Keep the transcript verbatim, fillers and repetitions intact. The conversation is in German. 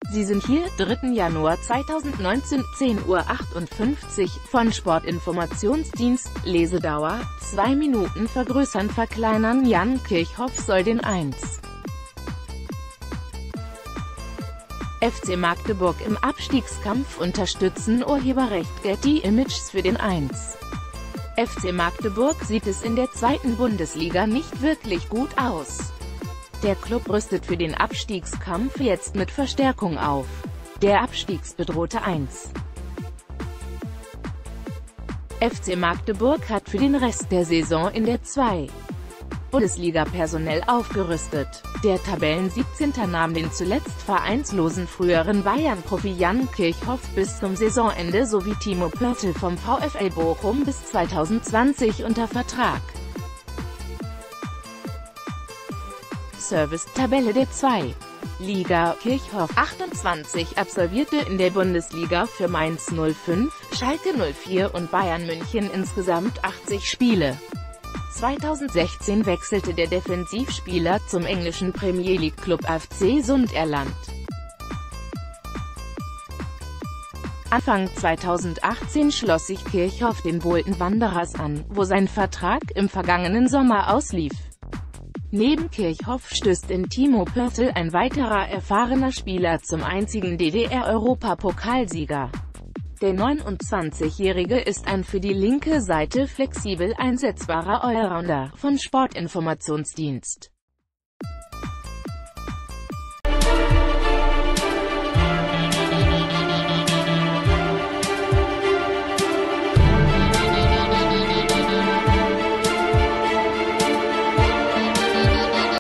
Sie sind hier, dritten Januar zweitausendneunzehn, zehn Uhr achtundfünfzig, von Sportinformationsdienst, Lesedauer, zwei Minuten vergrößern verkleinern Jan Kirchhoff soll den eins. F C Magdeburg im Abstiegskampf unterstützen Urheberrecht Getty Images für den eins. F C Magdeburg sieht es in der zweiten Bundesliga nicht wirklich gut aus. Der Klub rüstet für den Abstiegskampf jetzt mit Verstärkung auf. Der abstiegsbedrohte eins. F C Magdeburg hat für den Rest der Saison in der zweiten Bundesliga personell aufgerüstet. Der Tabellen-siebzehnte nahm den zuletzt vereinslosen früheren Bayern-Profi Jan Kirchhoff bis zum Saisonende sowie Timo Pörtl vom VfL Bochum bis zweitausendzwanzig unter Vertrag. Service-Tabelle der zweiten Liga. Kirchhoff, achtundzwanzig, absolvierte in der Bundesliga für Mainz null fünf, Schalke null vier und Bayern München insgesamt achtzig Spiele. zweitausendsechzehn wechselte der Defensivspieler zum englischen Premier League Club F C Sunderland. Anfang zweitausendachtzehn schloss sich Kirchhoff den Bolton Wanderers an, wo sein Vertrag im vergangenen Sommer auslief. Neben Kirchhoff stößt in Timo Pörtl ein weiterer erfahrener Spieler zum einzigen D D R-Europapokalsieger. Der neunundzwanzigjährige ist ein für die linke Seite flexibel einsetzbarer Allrounder, von Sportinformationsdienst.